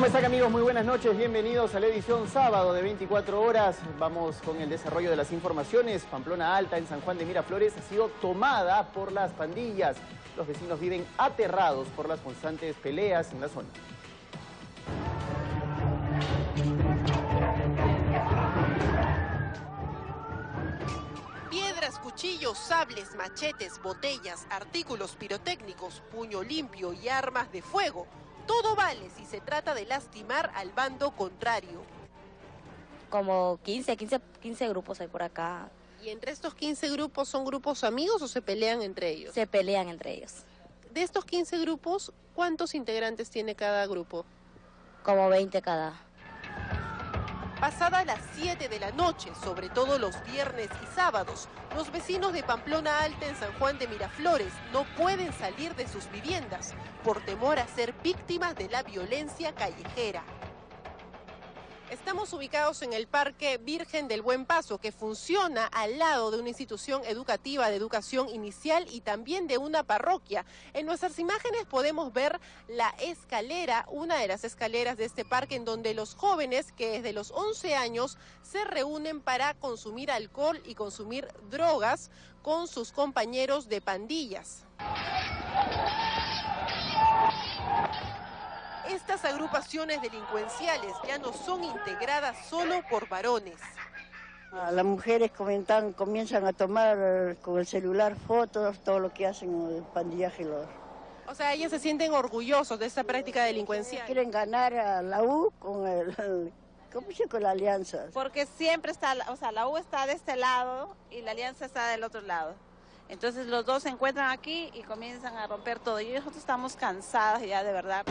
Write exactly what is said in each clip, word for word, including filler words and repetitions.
¿Cómo están, amigos? Muy buenas noches, bienvenidos a la edición sábado de veinticuatro horas. Vamos con el desarrollo de las informaciones. Pamplona Alta, en San Juan de Miraflores, ha sido tomada por las pandillas. Los vecinos viven aterrados por las constantes peleas en la zona. Piedras, cuchillos, sables, machetes, botellas, artículos pirotécnicos, puño limpio y armas de fuego. Todo vale si se trata de lastimar al bando contrario. Como quince, quince, quince grupos hay por acá. ¿Y entre estos quince grupos son grupos amigos o se pelean entre ellos? Se pelean entre ellos. De estos quince grupos, ¿cuántos integrantes tiene cada grupo? Como veinte cada. Pasadas las siete de la noche, sobre todo los viernes y sábados, los vecinos de Pamplona Alta en San Juan de Miraflores no pueden salir de sus viviendas por temor a ser víctimas de la violencia callejera. Estamos ubicados en el Parque Virgen del Buen Paso, que funciona al lado de una institución educativa de educación inicial y también de una parroquia. En nuestras imágenes podemos ver la escalera, una de las escaleras de este parque, en donde los jóvenes que desde los once años se reúnen para consumir alcohol y consumir drogas con sus compañeros de pandillas. Estas agrupaciones delincuenciales ya no son integradas solo por varones. Las mujeres comentan, comienzan a tomar con el celular fotos, todo lo que hacen el pandillaje. Los... O sea, ellas se sienten orgullosos de esta práctica delincuencial. Quieren ganar a la U con el, ¿cómo se llama? Con la alianza. Porque siempre está, o sea, la U está de este lado y la alianza está del otro lado. Entonces los dos se encuentran aquí y comienzan a romper todo. Y nosotros estamos cansadas ya, de verdad.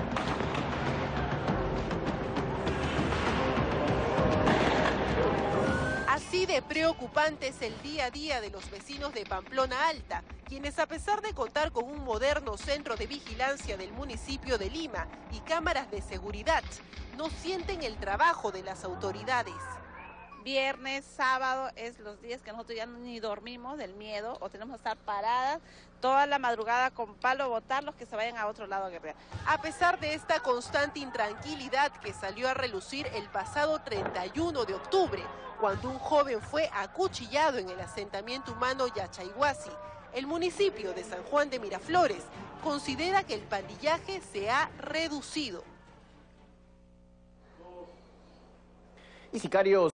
Así de preocupante es el día a día de los vecinos de Pamplona Alta, quienes, a pesar de contar con un moderno centro de vigilancia del municipio de Lima y cámaras de seguridad, no sienten el trabajo de las autoridades. Viernes, sábado es los días que nosotros ya ni dormimos del miedo o tenemos que estar paradas toda la madrugada con palo, botarlos que se vayan a otro lado a guerrear. A pesar de esta constante intranquilidad que salió a relucir el pasado treinta y uno de octubre, cuando un joven fue acuchillado en el asentamiento humano Yachayhuasi, el municipio de San Juan de Miraflores considera que el pandillaje se ha reducido. Y sicarios